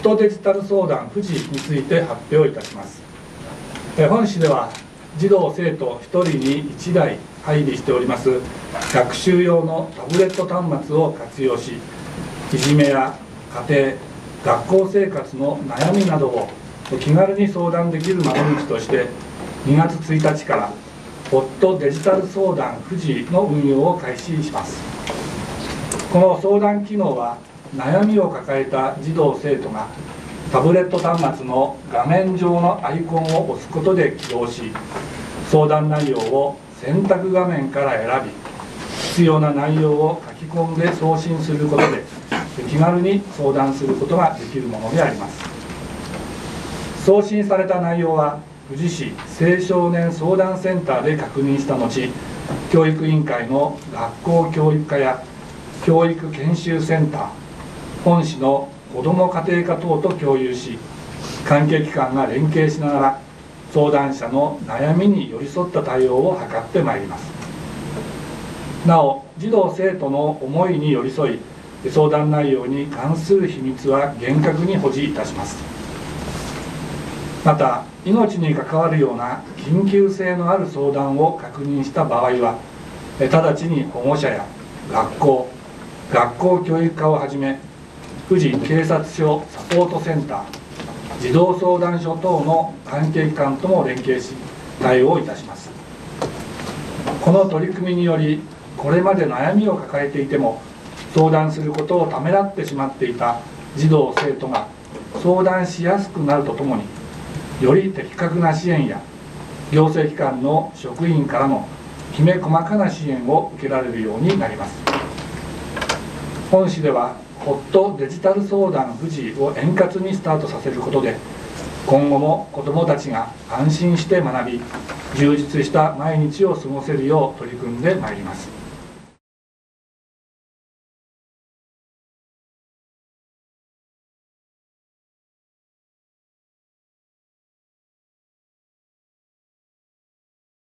トデジタル相談富士について発表いたします。本市では児童生徒1人に1台配備しております学習用のタブレット端末を活用し、いじめや家庭、学校生活の悩みなどを気軽に相談できる窓口として2月1日からホットデジタル相談富士の運用を開始します。この相談機能は、悩みを抱えた児童生徒がタブレット端末の画面上のアイコンを押すことで起動し、相談内容を選択画面から選び、必要な内容を書き込んで送信することで気軽に相談することができるものであります。送信された内容は富士市青少年相談センターで確認した後、教育委員会の学校教育課や教育研修センター、本市の子ども家庭科等と共有し、関係機関が連携しながら相談者の悩みに寄り添った対応を図ってまいります。なお、児童生徒の思いに寄り添い、相談内容に関する秘密は厳格に保持いたします。また、命に関わるような緊急性のある相談を確認した場合は、直ちに保護者や学校教育課をはじめ、富士警察署サポートセンター、児童相談所等の関係機関とも連携し対応いたします。この取り組みにより、これまで悩みを抱えていても相談することをためらってしまっていた児童生徒が相談しやすくなるとともに、より的確な支援や行政機関の職員からのきめ細かな支援を受けられるようになります。本市ではホットデジタル相談富士を円滑にスタートさせることで、今後も子どもたちが安心して学び、充実した毎日を過ごせるよう取り組んでまいります。